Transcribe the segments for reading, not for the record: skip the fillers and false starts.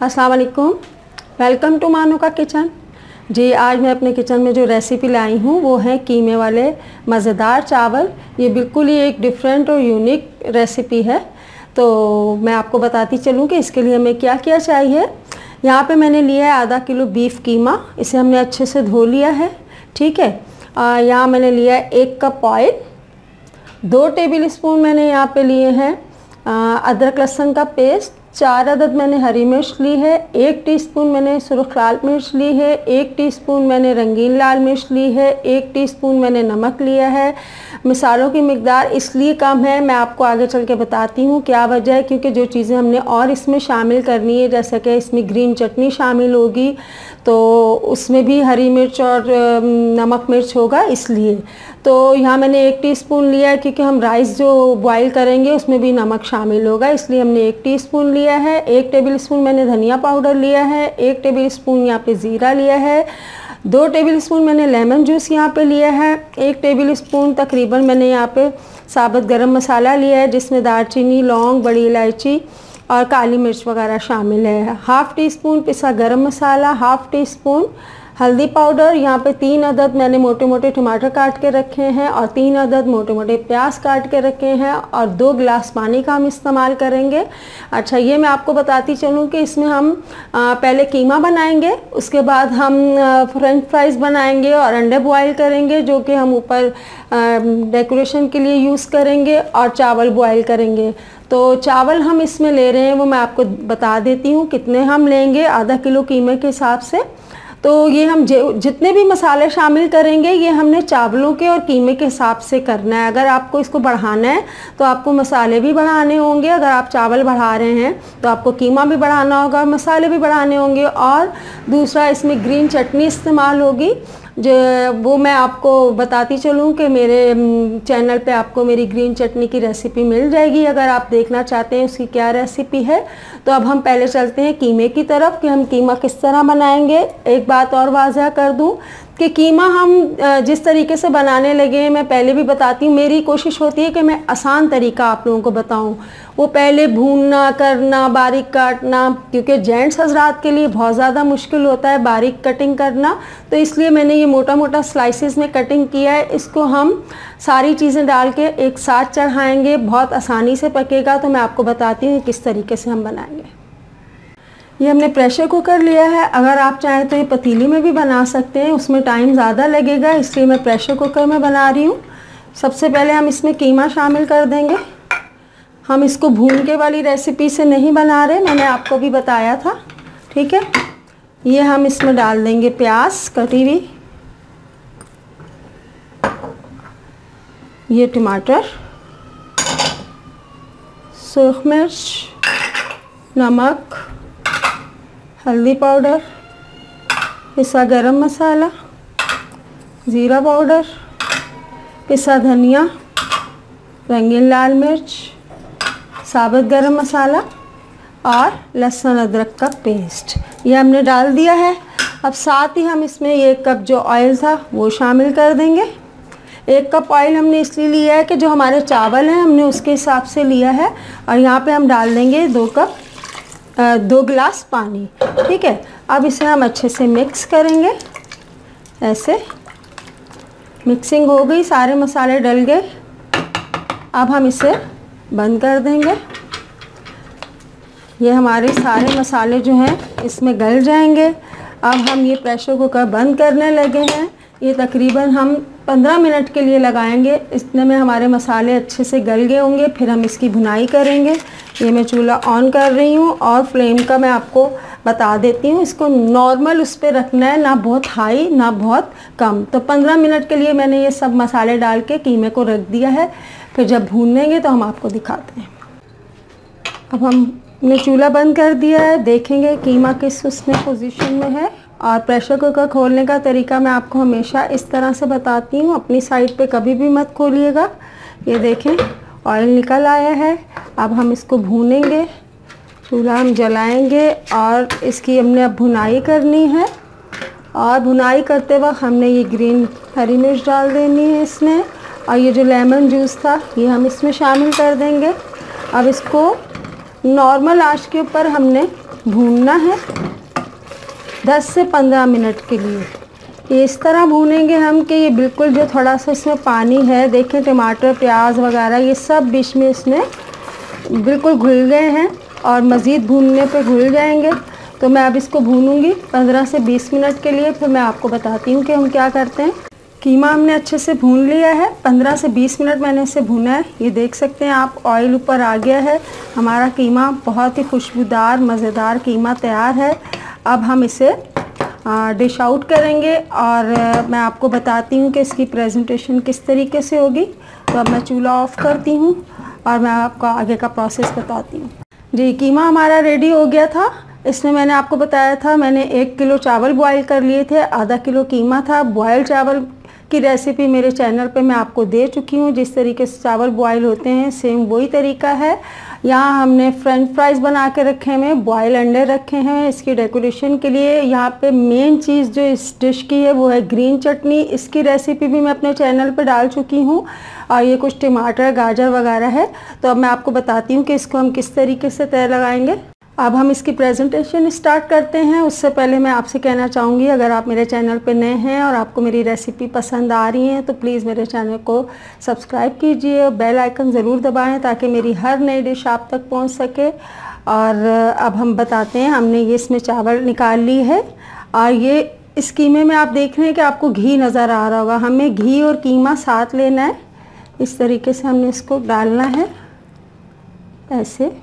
अस्सलाम वालेकुम, welcome to मानो का किचन। जी, आज मैं अपने किचन में जो रेसिपी लाई हूँ वो है कीमे वाले मज़ेदार चावल। ये बिल्कुल ही एक डिफरेंट और यूनिक रेसिपी है। तो मैं आपको बताती चलूँ कि इसके लिए हमें क्या क्या चाहिए। यहाँ पे मैंने लिया है आधा किलो बीफ कीमा। इसे हमने अच्छे से धो लिया है, ठीक है। यहाँ मैंने लिया है 1 कप ऑयल, 2 टेबल स्पून मैंने यहाँ पे लिए हैं अदरक लहसुन का पेस्ट, 4 अदद मैंने हरी मिर्च ली है, 1 टीस्पून मैंने सुर्ख लाल मिर्च ली है, 1 टीस्पून मैंने रंगीन लाल मिर्च ली है, 1 टीस्पून मैंने नमक लिया है। मसालों की मिकदार इसलिए कम है, मैं आपको आगे चल के बताती हूँ क्या वजह है, क्योंकि जो चीज़ें हमने और इसमें शामिल करनी है, जैसे कि इसमें ग्रीन चटनी शामिल होगी तो उसमें भी हरी मिर्च और नमक मिर्च होगा, इसलिए। तो यहाँ मैंने 1 टीस्पून लिया है, क्योंकि हम राइस जो बॉईल करेंगे उसमें भी नमक शामिल होगा, इसलिए हमने 1 टीस्पून लिया है। 1 टेबल स्पून मैंने धनिया पाउडर लिया है, 1 टेबल स्पून यहाँ पे ज़ीरा लिया है, 2 टेबल स्पून मैंने लेमन जूस यहाँ पे लिया है, 1 टेबल स्पून तकरीबन मैंने यहाँ पे साबुत गरम मसाला लिया है, जिसमें दालचीनी, लौंग, बड़ी इलायची और काली मिर्च वगैरह शामिल है। हाफ़ टी स्पून पिसा गरम मसाला, हाफ़ टी स्पून हल्दी पाउडर। यहाँ पे 3 अदद मैंने मोटे मोटे टमाटर काट के रखे हैं और 3 अदद मोटे मोटे प्याज काट के रखे हैं और 2 गिलास पानी का हम इस्तेमाल करेंगे। अच्छा, ये मैं आपको बताती चलूँ कि इसमें हम पहले कीमा बनाएंगे, उसके बाद हम फ्रेंच फ्राइज़ बनाएंगे और अंडे बॉयल करेंगे, जो कि हम ऊपर डेकोरेशन के लिए यूज़ करेंगे, और चावल बॉयल करेंगे। तो चावल हम इसमें ले रहे हैं वो मैं आपको बता देती हूँ कितने हम लेंगे आधा किलो कीमे के हिसाब से। तो ये हम जितने भी मसाले शामिल करेंगे ये हमने चावलों के और कीमे के हिसाब से करना है। अगर आपको इसको बढ़ाना है तो आपको मसाले भी बढ़ाने होंगे, अगर आप चावल बढ़ा रहे हैं तो आपको कीमा भी बढ़ाना होगा, मसाले भी बढ़ाने होंगे। और दूसरा, इसमें ग्रीन चटनी इस्तेमाल होगी, जो वो मैं आपको बताती चलूँ कि मेरे चैनल पे आपको मेरी ग्रीन चटनी की रेसिपी मिल जाएगी, अगर आप देखना चाहते हैं उसकी क्या रेसिपी है। तो अब हम पहले चलते हैं कीमे की तरफ कि हम कीमा किस तरह बनाएंगे। एक बात और वाज़ह कर दूं कि कीमा हम जिस तरीके से बनाने लगे हैं, मैं पहले भी बताती हूँ, मेरी कोशिश होती है कि मैं आसान तरीका आप लोगों को बताऊँ। वो पहले भूनना करना, बारीक काटना, क्योंकि जेंट्स हजरात के लिए बहुत ज़्यादा मुश्किल होता है बारीक कटिंग करना, तो इसलिए मैंने ये मोटा मोटा स्लाइसेस में कटिंग किया है। इसको हम सारी चीज़ें डाल के एक साथ चढ़ाएँगे, बहुत आसानी से पकेगा। तो मैं आपको बताती हूँ किस तरीके से हम बनाएंगे। ये हमने प्रेशर कुकर लिया है, अगर आप चाहें तो ये पतीली में भी बना सकते हैं, उसमें टाइम ज़्यादा लगेगा, इसलिए मैं प्रेशर कुकर में बना रही हूँ। सबसे पहले हम इसमें कीमा शामिल कर देंगे। हम इसको भून के वाली रेसिपी से नहीं बना रहे, मैंने आपको भी बताया था, ठीक है। ये हम इसमें डाल देंगे प्याज कटी हुई, ये टमाटर, सुर्ख मिर्च, नमक, हल्दी पाउडर, पिसा गरम मसाला, ज़ीरा पाउडर, पिसा धनिया, रंगीन लाल मिर्च, साबुत गरम मसाला और लहसुन अदरक का पेस्ट, ये हमने डाल दिया है। अब साथ ही हम इसमें 1 कप जो ऑयल था वो शामिल कर देंगे। 1 कप ऑयल हमने इसलिए लिया है कि जो हमारे चावल हैं हमने उसके हिसाब से लिया है। और यहाँ पे हम डाल देंगे 2 गिलास पानी, ठीक है। अब इसे हम अच्छे से मिक्स करेंगे, ऐसे मिक्सिंग हो गई, सारे मसाले डल गए। अब हम इसे बंद कर देंगे। ये हमारे सारे मसाले जो हैं इसमें गल जाएंगे। अब हम ये प्रेशर कुकर बंद करने लगे हैं। ये तकरीबन हम 15 मिनट के लिए लगाएंगे, इतने में हमारे मसाले अच्छे से गल गए होंगे। फिर हम इसकी भुनाई करेंगे। ये मैं चूल्हा ऑन कर रही हूँ और फ्लेम का मैं आपको बता देती हूँ, इसको नॉर्मल उस पर रखना है, ना बहुत हाई ना बहुत कम। तो 15 मिनट के लिए मैंने ये सब मसाले डाल के कीमे को रख दिया है, फिर जब भूनेंगे तो हम आपको दिखाते हैं। अब हमने चूल्हा बंद कर दिया है, देखेंगे कीमा किस उसमें पोजीशन में है। और प्रेशर कुकर खोलने का तरीका मैं आपको हमेशा इस तरह से बताती हूँ, अपनी साइड पे कभी भी मत खोलिएगा। ये देखें ऑयल निकल आया है। अब हम इसको भूनेंगे, चूल्हा हम जलाएंगे और इसकी हमने अब भुनाई करनी है। और भुनाई करते वक्त हमने ये ग्रीन हरी मिर्च डाल देनी है इसमें, और ये जो लेमन जूस था ये हम इसमें शामिल कर देंगे। अब इसको नॉर्मल आंच के ऊपर हमने भूनना है 10 से 15 मिनट के लिए। ये इस तरह भूनेंगे हम कि ये बिल्कुल जो थोड़ा सा इसमें पानी है, देखें टमाटर प्याज वगैरह ये सब बीच में इसमें बिल्कुल घुल गए हैं और मज़ीद भूनने पे घुल जाएंगे। तो मैं अब इसको भूनूंगी 15 से 20 मिनट के लिए, फिर मैं आपको बताती हूँ कि हम क्या करते हैं। कीमा हमने अच्छे से भून लिया है, 15 से 20 मिनट मैंने इसे भूना है। ये देख सकते हैं आप, ऑयल ऊपर आ गया है। हमारा कीमा बहुत ही खुशबूदार मज़ेदार कीमा तैयार है। अब हम इसे डिश आउट करेंगे और मैं आपको बताती हूँ कि इसकी प्रेजेंटेशन किस तरीके से होगी। तो अब मैं चूल्हा ऑफ़ करती हूँ और मैं आपको आगे का प्रोसेस बताती हूँ। जी, कीमा हमारा रेडी हो गया था। इसमें मैंने आपको बताया था, मैंने 1 किलो चावल बॉईल कर लिए थे, आधा किलो कीमा था। बॉयल चावल की रेसिपी मेरे चैनल पे मैं आपको दे चुकी हूँ। जिस तरीके से चावल बॉईल होते हैं सेम वही तरीका है। यहाँ हमने फ्रेंच फ्राइज़ बना के रखे हैं, बॉयल अंडे रखे हैं इसकी डेकोरेशन के लिए। यहाँ पे मेन चीज़ जो इस डिश की है वो है ग्रीन चटनी। इसकी रेसिपी भी मैं अपने चैनल पे डाल चुकी हूँ और ये कुछ टमाटर गाजर वगैरह है। तो अब मैं आपको बताती हूँ कि इसको हम किस तरीके से तय लगाएंगे। अब हम इसकी प्रेजेंटेशन स्टार्ट करते हैं। उससे पहले मैं आपसे कहना चाहूँगी, अगर आप मेरे चैनल पर नए हैं और आपको मेरी रेसिपी पसंद आ रही हैं तो प्लीज़ मेरे चैनल को सब्सक्राइब कीजिए और बेल आइकन ज़रूर दबाएं ताकि मेरी हर नई डिश आप तक पहुँच सके। और अब हम बताते हैं, हमने ये इसमें चावल निकाल ली है और ये इस कीमे में आप देख रहे हैं कि आपको घी नज़र आ रहा होगा। हमें घी और कीमा साथ लेना है। इस तरीके से हमने इसको डालना है ऐसे।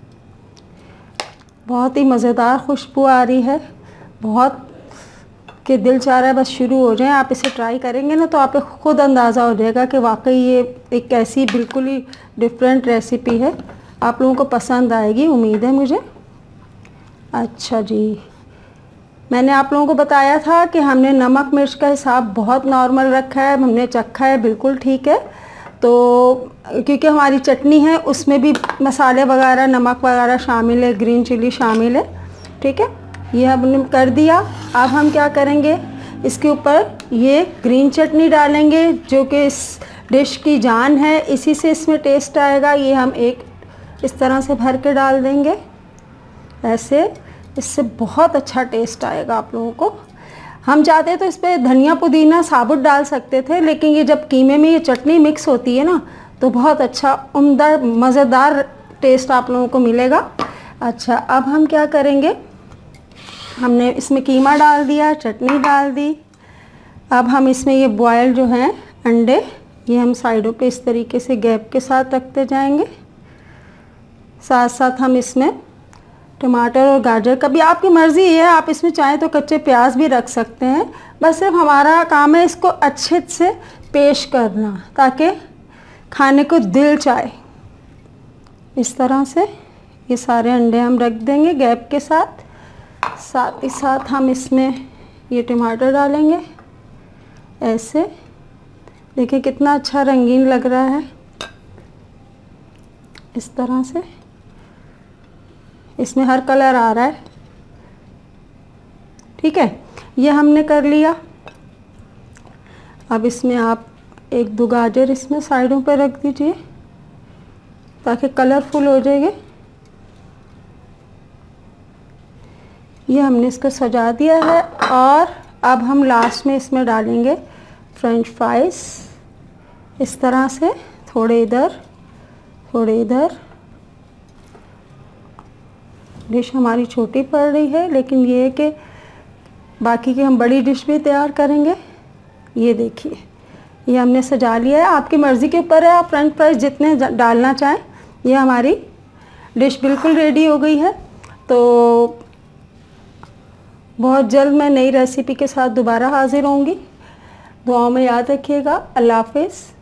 बहुत ही मज़ेदार खुशबू आ रही है, बहुत कि दिल चाह रहा है बस शुरू हो जाए। आप इसे ट्राई करेंगे ना तो आप ख़ुद अंदाज़ा हो जाएगा कि वाकई ये एक ऐसी बिल्कुल ही डिफरेंट रेसिपी है। आप लोगों को पसंद आएगी, उम्मीद है मुझे। अच्छा जी, मैंने आप लोगों को बताया था कि हमने नमक मिर्च का हिसाब बहुत नॉर्मल रखा है, हमने चखा है, बिल्कुल ठीक है। तो क्योंकि हमारी चटनी है उसमें भी मसाले वगैरह नमक वगैरह शामिल है, ग्रीन चिली शामिल है, ठीक है। ये हमने कर दिया। अब हम क्या करेंगे, इसके ऊपर ये ग्रीन चटनी डालेंगे जो कि इस डिश की जान है, इसी से इसमें टेस्ट आएगा। ये हम एक इस तरह से भर के डाल देंगे ऐसे, इससे बहुत अच्छा टेस्ट आएगा आप लोगों को। हम चाहते तो इस पर धनिया पुदीना साबुत डाल सकते थे, लेकिन ये जब कीमे में ये चटनी मिक्स होती है ना तो बहुत अच्छा उम्दा मज़ेदार टेस्ट आप लोगों को मिलेगा। अच्छा, अब हम क्या करेंगे, हमने इसमें कीमा डाल दिया, चटनी डाल दी। अब हम इसमें ये बॉयल जो हैं अंडे, ये हम साइडों पे इस तरीके से गैप के साथ रखते जाएंगे। साथ साथ हम इसमें टमाटर और गाजर का भी आपकी मर्ज़ी है, आप इसमें चाहें तो कच्चे प्याज भी रख सकते हैं। बस सिर्फ हमारा काम है इसको अच्छे से पेश करना ताकि खाने को दिल चाहे। इस तरह से ये सारे अंडे हम रख देंगे गैप के साथ। साथ ही साथ हम इसमें ये टमाटर डालेंगे ऐसे। देखिए कितना अच्छा रंगीन लग रहा है। इस तरह से इसमें हर कलर आ रहा है, ठीक है। ये हमने कर लिया। अब इसमें आप 1-2 गाजर इसमें साइडों पर रख दीजिए ताकि कलरफुल हो जाएंगे। ये हमने इसको सजा दिया है और अब हम लास्ट में इसमें डालेंगे फ्रेंच फ्राइज़ इस तरह से, थोड़े इधर थोड़े इधर। डिश हमारी छोटी पड़ रही है लेकिन ये है कि बाकी की हम बड़ी डिश भी तैयार करेंगे। ये देखिए, ये हमने सजा लिया है। आपकी मर्ज़ी के ऊपर है, आप फ्रेंच फ्राइज़ जितने डालना चाहें। ये हमारी डिश बिल्कुल रेडी हो गई है। तो बहुत जल्द मैं नई रेसिपी के साथ दोबारा हाज़िर होंगी। दुआओं में याद रखिएगा। अल्लाह हाफ़िज़।